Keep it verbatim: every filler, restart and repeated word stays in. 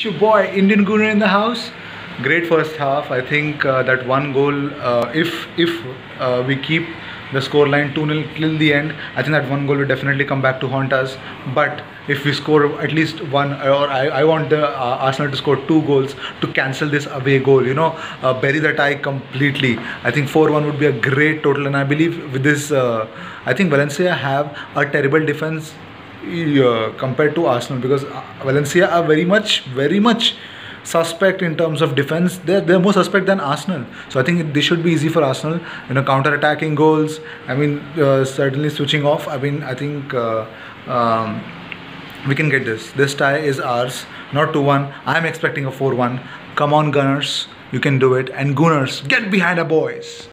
Your boy Indian Gooner in the house. Great first half. I think uh, that one goal, uh, if if uh, we keep the scoreline two nil till the end, I think that one goal will definitely come back to haunt us. But if we score at least one, or I, I want the uh, Arsenal to score two goals to cancel this away goal, you know, uh, bury the tie completely. I think four one would be a great total, and I believe with this, uh, I think Valencia have a terrible defense uh, compared to Arsenal, because Valencia are very much, very much suspect in terms of defense. They're, they're more suspect than Arsenal. So I think this should be easy for Arsenal. You know, counter-attacking goals. I mean, uh, certainly switching off. I mean, I think uh, um, we can get this. This tie is ours, not two one. I'm expecting a four one. Come on, Gunners. You can do it. And Gooners, get behind our boys.